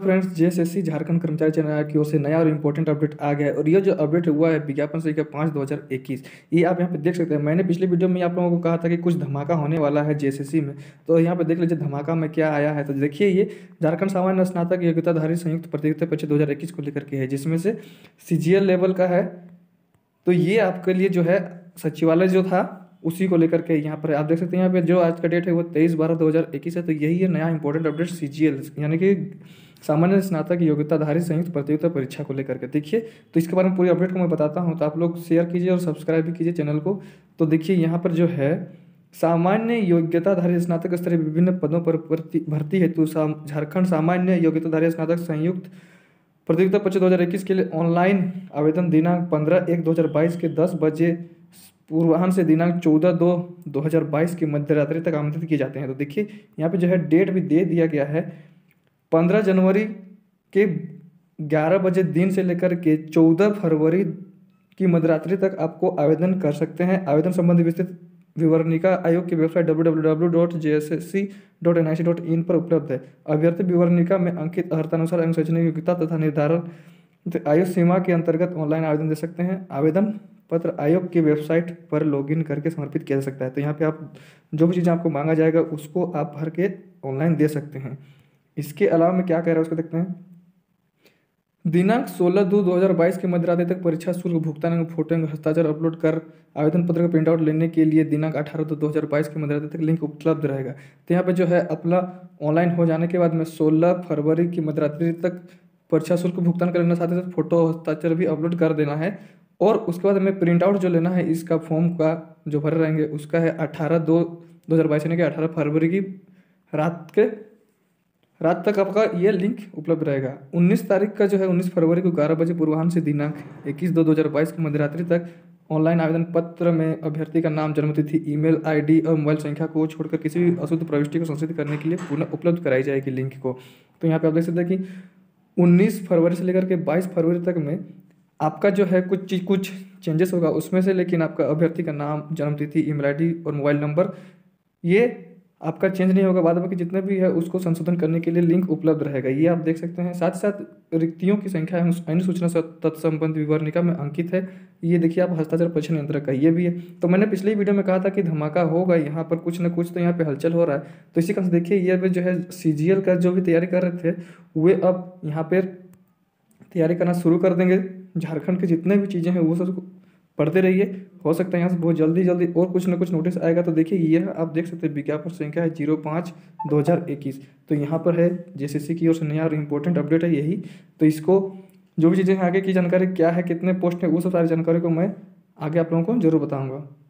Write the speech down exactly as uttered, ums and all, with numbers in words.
Friends, JSSC Jharkhand कर्मचारी चयन आयोग की ओर से नया और इम्पोर्टेंट अपडेट आ गया है और ये जो अपडेट हुआ है विज्ञापन संख्या पाँच दो हज़ार इक्कीस, ये आप यहाँ पे देख सकते हैं। मैंने पिछले वीडियो में आप लोगों को कहा था कि कुछ धमाका होने वाला है जेएसएससी में, तो यहाँ पे देख लीजिए धमाका में क्या आया है। तो देखिए ये झारखंड सामान्य स्नातक योग्यताधारी संयुक्त प्रतियोगिता परीक्षा दो हज़ार इक्कीस को लेकर के है, जिसमें से सीजीएल लेवल का है। तो ये आपके लिए जो है सचिवालय जो था उसी को लेकर के यहाँ पर आप देख सकते हैं। यहाँ पे जो आज का डेट है वो तेईस बारह दो हज़ार इक्कीस है। तो यही है नया इंपॉर्टेंट अपडेट सीजीएल यानी कि सामान्य स्नातक योग्यताधारी संयुक्त प्रतियोगिता परीक्षा को लेकर के। देखिए तो इसके बारे में पूरी अपडेट को मैं बताता हूँ, तो आप लोग शेयर कीजिए और सब्सक्राइब भी कीजिए चैनल को। तो देखिए यहाँ पर जो है सामान्य योग्यताधारी स्नातक स्तरीय विभिन्न पदों पर भर्ती हेतु झारखंड सामान्य योग्यताधारी स्नातक संयुक्त प्रतियोगिता परीक्षा दो हज़ार इक्कीस के लिए ऑनलाइन आवेदन दिनांक पंद्रह एक दो हज़ार बाईस के दस बजे पूर्वाह्न से दिनांक चौदह दो दो हज़ार बाईस की मध्य रात्रि तक आमंत्रित किए जाते हैं। तो देखिए यहाँ पे जो है डेट भी दे दिया गया है, पंद्रह जनवरी के ग्यारह बजे दिन से लेकर के चौदह फरवरी की मध्यरात्रि तक आपको आवेदन कर सकते हैं। आवेदन संबंधी विस्तृत विवरणिका आयोग की website W W W dot J S S C dot N I C dot in पर उपलब्ध है। अभ्यर्थी विवरणिका में अंकित अर्हतानुसार अंक शैक्षणिक योग्यता तथा निर्धारण आयु सीमा के अंतर्गत ऑनलाइन आवेदन दे सकते हैं। आवेदन पत्र आयोग की वेबसाइट पर लॉगिन करके समर्पित किया जा सकता है। तो यहाँ पे आप जो भी चीज़ें आपको मांगा जाएगा उसको आप भर के ऑनलाइन दे सकते हैं। इसके अलावा में क्या कह रहा है उसको देखते हैं। दिनांक सोलह दो दो हज़ार बाईस के मध्यरात्रि तक परीक्षा शुल्क भुगतान एवं फोटो एवं हस्ताक्षर अपलोड कर आवेदन पत्र का प्रिंट आउट लेने के लिए दिनांक अठारह दो दो हज़ार बाईस के मध्यरात्रि तक लिंक उपलब्ध रहेगा। तो यहाँ पे जो है अपना ऑनलाइन हो जाने के बाद में सोलह फरवरी की मध्यरात्रि तक परीक्षा शुल्क भुगतान कर लेना, साथ ही साथ फोटो हस्ताक्षर भी अपलोड कर देना है। और उसके बाद हमें प्रिंट आउट जो लेना है इसका फॉर्म का जो भरे रहेंगे उसका है अठारह दो दो हज़ार बाईस यानी कि अठारह फरवरी की रात के रात तक आपका ये लिंक उपलब्ध रहेगा। उन्नीस तारीख का जो है उन्नीस फरवरी को ग्यारह बजे पूर्वाह्न से दिनांक इक्कीस दो दो हज़ार बाईस की मध्यरात्रि तक ऑनलाइन आवेदन पत्र में अभ्यर्थी का नाम, जन्मतिथि, ईमेल आईडी और मोबाइल संख्या को छोड़कर किसी भी अशुद्ध प्रविष्टि को संशोधित करने के लिए पुनः उपलब्ध कराई जाएगी लिंक को। तो यहाँ पे आप देख सकते हैं कि उन्नीस फरवरी से लेकर के बाईस फरवरी तक में आपका जो है कुछ चीज कुछ चेंजेस होगा उसमें से, लेकिन आपका अभ्यर्थी का नाम, जन्मतिथि, ईमेल आईडी और मोबाइल नंबर ये आपका चेंज नहीं होगा। बाद में कि जितने भी है उसको संशोधन करने के लिए लिंक उपलब्ध रहेगा, ये आप देख सकते हैं। साथ ही साथ रिक्तियों की संख्या अन्य सूचना तत्संबंध विवरणिका में अंकित है। ये देखिए आप हस्ताक्षर परीक्षा नियंत्रक का ये भी है। तो मैंने पिछले वीडियो में कहा था कि धमाका होगा यहाँ पर, कुछ ना कुछ तो यहाँ पे हलचल हो रहा है। तो इसी कारण से देखिए ये जो है सीजीएल का जो भी तैयारी कर रहे थे वे अब यहाँ पर तैयारी करना शुरू कर देंगे। झारखंड के जितने भी चीज़ें हैं वो सब पढ़ते रहिए, हो सकता है यहाँ से बहुत जल्दी जल्दी और कुछ ना कुछ नोटिस आएगा। तो देखिए ये आप देख सकते हैं विज्ञापन संख्या है जीरो पाँच दो हज़ार इक्कीस। तो यहाँ पर है जेएसएससी की ओर से नया और इम्पोर्टेंट अपडेट है यही। तो इसको जो भी चीज़ें आगे की जानकारी क्या है, कितने पोस्ट है, वो सब सारी जानकारी को मैं आगे आप लोगों को जरूर बताऊँगा।